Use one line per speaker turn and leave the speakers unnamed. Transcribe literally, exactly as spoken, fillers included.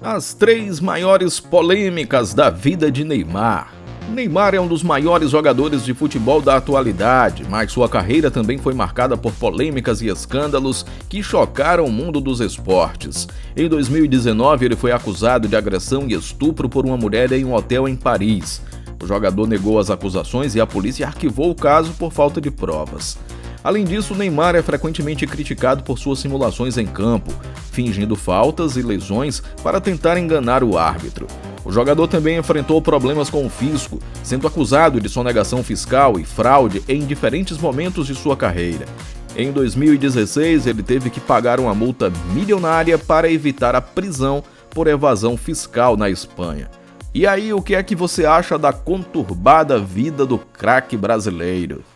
As três maiores polêmicas da vida de Neymar. Neymar é um dos maiores jogadores de futebol da atualidade, mas sua carreira também foi marcada por polêmicas e escândalos que chocaram o mundo dos esportes. Em dois mil e dezenove, ele foi acusado de agressão e estupro por uma mulher em um hotel em Paris. O jogador negou as acusações e a polícia arquivou o caso por falta de provas. Além disso, Neymar é frequentemente criticado por suas simulações em campo, fingindo faltas e lesões para tentar enganar o árbitro. O jogador também enfrentou problemas com o fisco, sendo acusado de sonegação fiscal e fraude em diferentes momentos de sua carreira. Em dois mil e dezesseis, ele teve que pagar uma multa milionária para evitar a prisão por evasão fiscal na Espanha. E aí, o que é que você acha da conturbada vida do craque brasileiro?